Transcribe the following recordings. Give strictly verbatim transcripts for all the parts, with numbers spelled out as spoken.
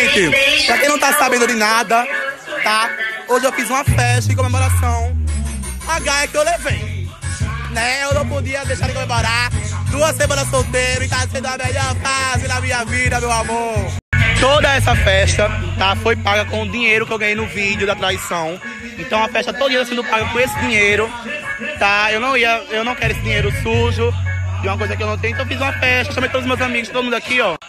gente, pra quem não tá sabendo de nada, tá? Hoje eu fiz uma festa em comemoração a gaia que eu levei, né? Eu não podia deixar de comemorar duas semanas solteiro e tá sendo a melhor fase da minha vida, meu amor. Toda essa festa, tá, foi paga com o dinheiro que eu ganhei no vídeo da traição. Então a festa toda está sendo paga com esse dinheiro, tá? Eu não ia, eu não quero esse dinheiro sujo de uma coisa que eu não tenho. Então eu fiz uma festa, chamei todos os meus amigos, todo mundo aqui, ó.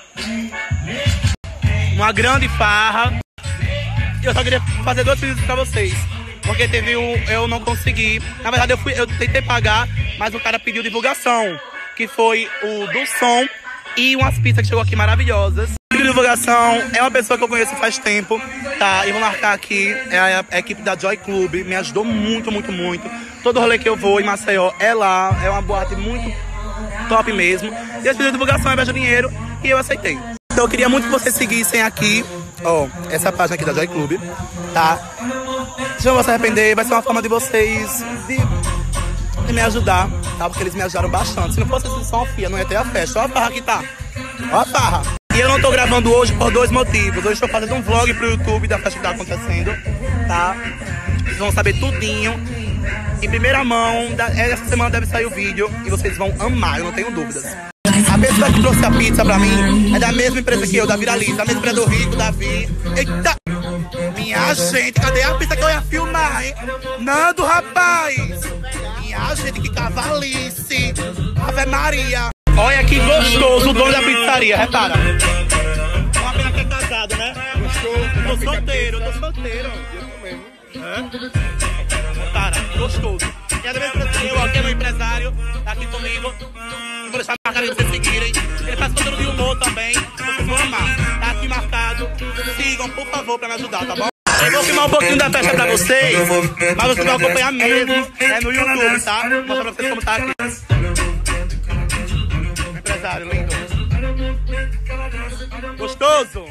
Uma grande farra. Eu só queria fazer dois pedidos pra vocês, porque teve um, eu não consegui. Na verdade eu fui, eu tentei pagar, mas o cara pediu divulgação, que foi o do som e umas pizzas que chegou aqui maravilhosas. Divulgação é uma pessoa que eu conheço faz tempo, tá? E vou marcar aqui, é a, a equipe da Joy Club, me ajudou muito, muito, muito. Todo rolê que eu vou em Maceió é lá, é uma boate muito top mesmo. E eles pediram divulgação, é de dinheiro, e eu aceitei. Então eu queria muito que vocês seguissem aqui, ó, essa página aqui da Joy Club, tá? Se não vão se arrepender, vai ser uma forma de vocês de, de me ajudar, tá? Porque eles me ajudaram bastante. Se não fosse assim, só uma fia, não ia ter a festa. Ó a farra que tá, ó a farra. E eu não tô gravando hoje por dois motivos. Hoje estou fazendo um vlog pro YouTube da festa que tá acontecendo, tá? Vocês vão saber tudinho, em primeira mão. Essa semana deve sair o vídeo e vocês vão amar, eu não tenho dúvidas. A pessoa que trouxe a pizza pra mim é da mesma empresa que eu, da Viraliza, da mesma empresa do Rico, Davi. Eita! Minha gente, cadê a pizza que eu ia filmar, hein? Nando, rapaz! Minha gente, que cavalice! Ave Maria! Olha que gostoso o dono da pizzaria, repara. Uma pena que é casado, né? Eu tô solteiro, eu tô solteiro. É? Repara, gostoso. E a mesma pizzaria, eu, que é meu empresário, tá aqui comigo. Vou deixar marcado pra vocês seguirem. Ele faz conteúdo de humor também, vocês vão amar. Tá aqui marcado. Sigam, por favor, pra me ajudar, tá bom? Eu vou filmar um pouquinho da festa pra vocês, mas vocês vão acompanhar mesmo. É no YouTube, tá? Vou mostrar pra vocês como tá aqui. Empresário lindo. Gostoso.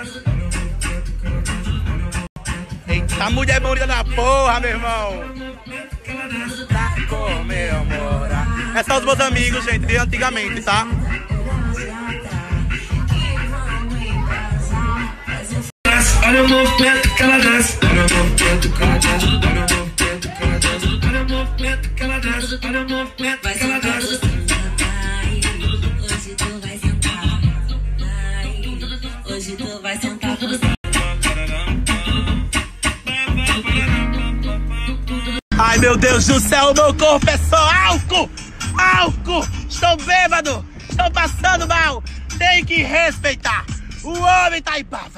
Eita, mulher bonita da porra, meu irmão. Tá comemorar. É só os meus amigos, gente, de antigamente, tá? Olha o movimento que ela desce. Olha o movimento que ela desce. Olha o movimento que ela desce. Olha o movimento que ela desce. Hoje tu vai sentar. Hoje tu vai sentar por cima. Ai, meu Deus do céu, o meu corpo é só álcool! Álcool! Estou bêbado! Estou passando mal! Tem que respeitar! O homem tá em pava!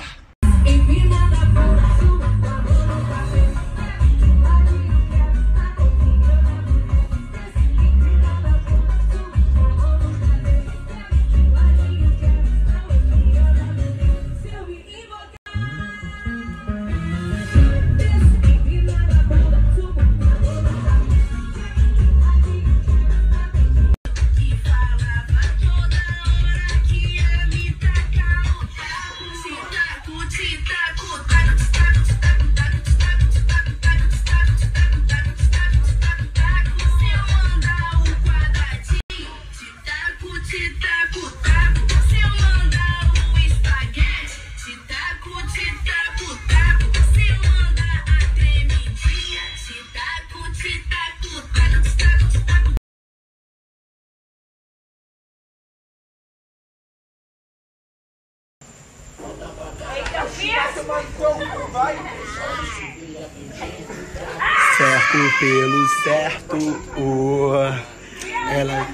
Certo pelo certo, o ela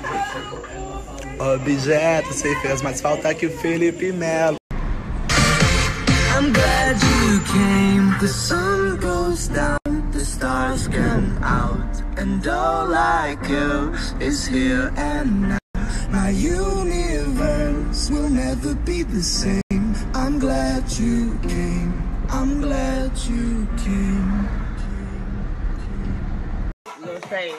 objeto se fez mais falta que o Felipe Melo. I'm glad you came. The sun goes down, the stars come out, and all I care is here and now. My universe will never be the same. I'm glad you came. I'm glad you came. Não sei.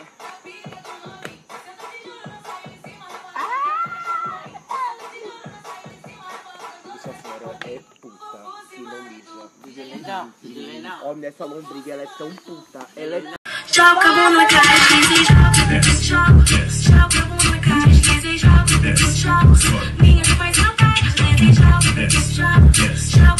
Essa fora é puta, que não mija. Não, olha essa lombriga, ela é tão puta. Ela é... Joga a bunda, cara, joga, joga, joga a bunda, cara, joga, joga, minha faz não vai, joga, joga, joga.